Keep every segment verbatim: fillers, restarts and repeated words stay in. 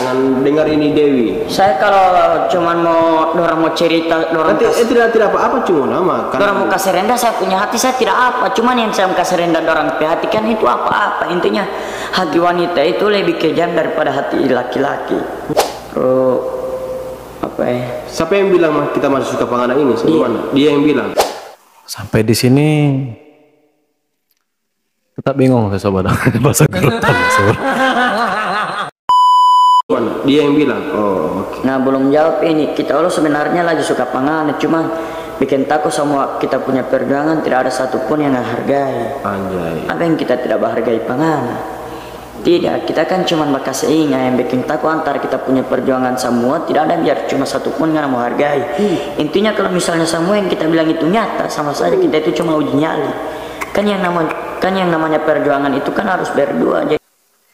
jangan dengar ini Dewi. Saya kalau cuman mau dorang mau cerita, dorang Nanti, eh, tidak tidak apa-apa, cuma nama. Dorang mau kasih rendah, saya punya hati, saya tidak apa. Cuman yang saya mau kasih rendah dorang hati kan itu apa-apa. Intinya hati wanita itu lebih kejam daripada hati laki-laki. Oh, apa ya? Siapa yang bilang kita masih suka penganak ini? Mana? Dia yang bilang. Sampai di sini tetap bingung saya sobat. Bahasa gerutan sobat. Mana? Dia yang bilang. Oh, oke. Okay. Nah, belum jawab ini. Kita Allah sebenarnya lagi suka penganak, cuma bikin takut semua kita punya perjuangan tidak ada satupun yang menghargai. Anjay. Apa yang kita tidak menghargai penganak? Tidak, kita kan cuma bekas ingat yang bikin takut antara kita punya perjuangan semua tidak ada biar cuma satupun yang mau hargai. Hmm. Intinya kalau misalnya semua yang kita bilang itu nyata, sama saja kita itu cuma uji nyali. Kan yang namanya kan yang namanya perjuangan itu kan harus berdua. Jadi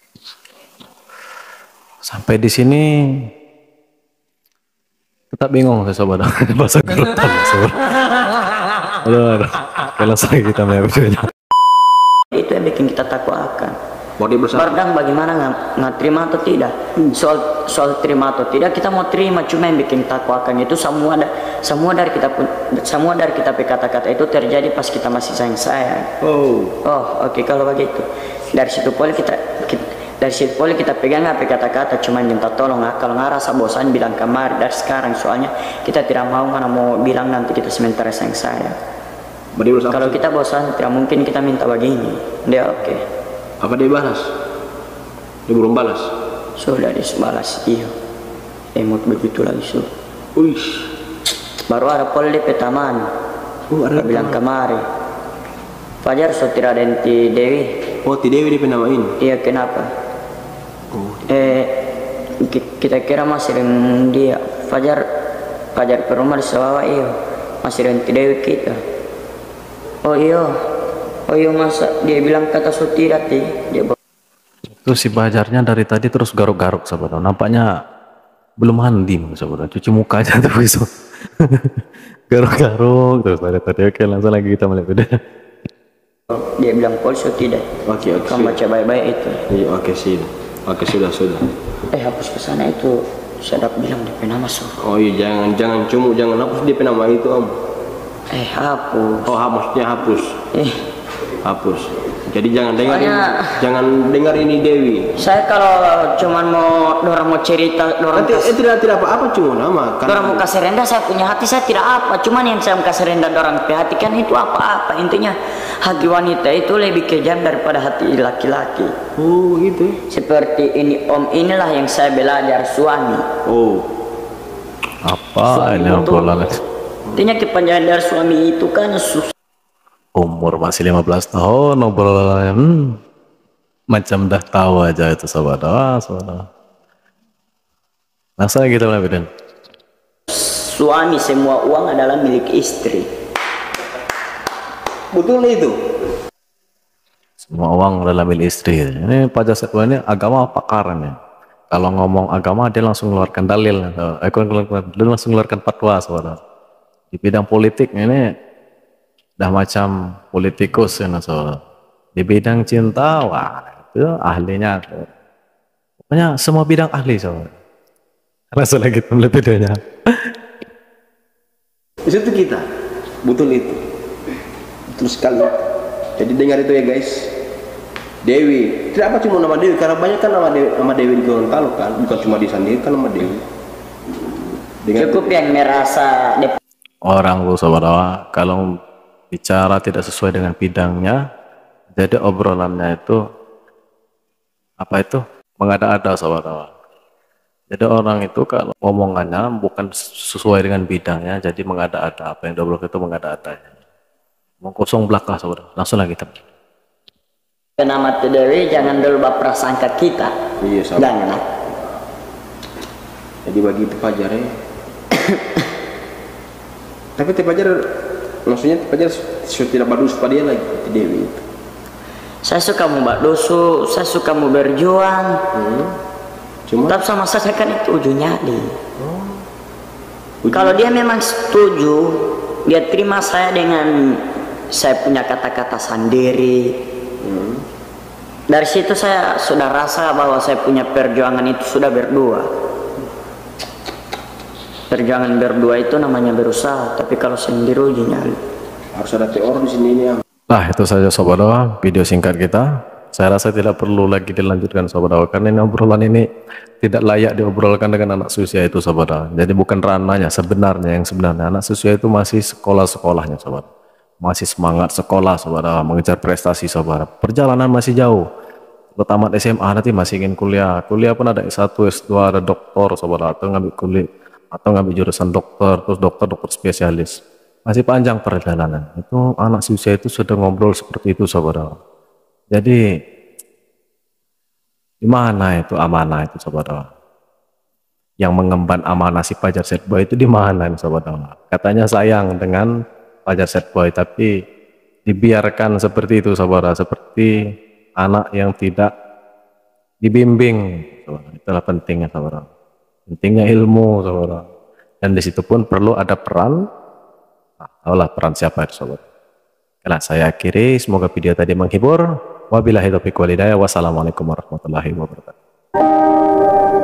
sampai di sini tetap bingung saya sobat. Bahasa gerutan sobat. Aduh, aduh. Langsung kita mulai videonya. Itu yang bikin kita takut akan. Bardang bagaimana nggak terima atau tidak? Soal soal terima atau tidak kita mau terima, cuma yang bikin takut akan itu semua ada semua dari kita pun semua dari kita kata-kata itu terjadi pas kita masih sayang sayang. Oh, oh oke okay, kalau begitu dari situ poli kita, kita dari situ poli kita pegang apa kata-kata cuma minta tolong. Nah, kalau nggak rasa bosan bilang kemari dari sekarang, soalnya kita tidak mau mana mau bilang nanti kita sementara sayang sayang. Kalau kita bosan tidak mungkin kita minta begini. Dia oke. Okay. Apa dia balas? Dia belum balas? Sudah dibalas, iya. Emot begitu lagi so. Uish. Baru ada pol di petaman. Uh, ada bilang kemari. Fajar so tidak ada Ti Dewi. Oh, Ti Dewi dia namain? Iya, kenapa? Oh. Eh, kita kira masih dengan dia. Fajar, Fajar ke rumah di Sawawa iyo. Masih dengan Ti Dewi kita. Oh iyo. Oh iya masa dia bilang kata so tidak sih dia. Itu si Bajarnya dari tadi terus garuk-garuk sahabat. Nampaknya belum mandi sahabat. Cuci muka aja tuh besok. Garuk-garuk terus dari tadi. Oke, langsung lagi kita melihat video. Dia bilang polisi tidak. Oke oke. Kamu baca baik-baik itu. Iya oke sih. Oke sudah sudah. Eh hapus ke sana itu. Sadap bilang dia nama so. Oh iya jangan jangan cuma jangan hapus dia nama itu om. Eh hapus. Oh maksudnya hapus. Eh. Hapus. Jadi jangan dengar Soalnya, ini, jangan dengar ini Dewi. Saya kalau cuman mau dorang mau cerita, dorang Nanti, eh, tidak tidak apa-apa cuma nama. Dorang mau kasih rendah, saya punya hati, saya tidak apa. Cuman yang saya mau kasih rendah dorang hati kan itu apa-apa. Intinya hati wanita itu lebih kejam daripada hati laki-laki. Oh gitu. Seperti ini om, inilah yang saya belajar suami. Oh. Apa ini obrolan? Intinya kepanjangan dari suami itu kan susah. Umur masih lima belas tahun, obrolan hmm, macam dah tahu aja itu sahabat. Ah, sahabat. Langsung kita mulai video. Suami semua uang adalah milik istri. Betul itu. Semua uang adalah milik istri. Ini Pak Jasad ini agama pakaran ya. Kalau ngomong agama dia langsung mengeluarkan dalil. Dia langsung mengeluarkan fatwa sahabat. Di bidang politik ini dah macam politikus ya saudara. Di bidang cinta wah itu ahlinya. Pokoknya semua bidang ahli saudara. Langsung lagi melihat videonya. Di situ kita betul itu. Betul sekali. Jadi dengar itu ya guys. Dewi. Tidak apa cuma nama Dewi karena banyak kan nama Dewi, nama Dewi di Gorontalo kan, bukan cuma di Sandi kan nama Dewi. Dengan cukup yang merasa orang lu saudara kalau bicara tidak sesuai dengan bidangnya, jadi obrolannya itu apa itu mengada-ada saudara. Jadi orang itu kalau omongannya bukan sesuai dengan bidangnya, jadi mengada-ada. Apa yang diobrol itu mengada-ada. Mau kosong belakang saudara. Langsung lagi kita. Nama Dewi jangan dulu berprasangka kita. Iya saudara. Jangan. Jadi bagi itu Fajar ya. Tapi itu Fajar maksudnya Fajar sudah tidak badus pada dia lagi Dewi itu. Saya suka mau badusu, saya suka mau berjuang. Hmm. Cuma tetap sama saya kan itu ujungnya di. Oh. Kalau dia memang setuju, dia terima saya dengan saya punya kata-kata sendiri. Hmm. Dari situ saya sudah rasa bahwa saya punya perjuangan itu sudah berdua. Perjuangan berdua itu namanya berusaha, tapi kalau sendiri uji nyali. Harus ada teori di sini ini ya. Nah itu saja sobat dakwah video singkat kita. Saya rasa tidak perlu lagi dilanjutkan sobat dakwah, karena ini obrolan ini tidak layak diobrolkan dengan anak seusia itu sobat dakwah. Jadi bukan ranahnya sebenarnya, yang sebenarnya anak seusia itu masih sekolah-sekolahnya sobat, masih semangat sekolah sobat dakwah, mengejar prestasi sobat. Perjalanan masih jauh. Kalau tamat S M A nanti masih ingin kuliah, kuliah pun ada S satu, S dua, ada doktor sobat, atau ngambil kuliah atau ngambil jurusan dokter, terus dokter dokter spesialis. Masih panjang perjalanan. Itu anak seusia itu sudah ngobrol seperti itu saudara. Jadi di mana itu amanah itu saudara? Yang mengemban amanah si Fajar Sad Boy itu di mana saudara? Katanya sayang dengan Fajar Sad Boy, tapi dibiarkan seperti itu saudara, seperti anak yang tidak dibimbing. Saudara. Itulah pentingnya saudara. Pentingnya ilmu saudara. Dan disitu pun perlu ada peran. Nah, tahulah peran siapa itu sobat. Karena saya akhiri, semoga video tadi menghibur. Wabillahi taufiq wal hidayah. Wassalamualaikum warahmatullahi wabarakatuh.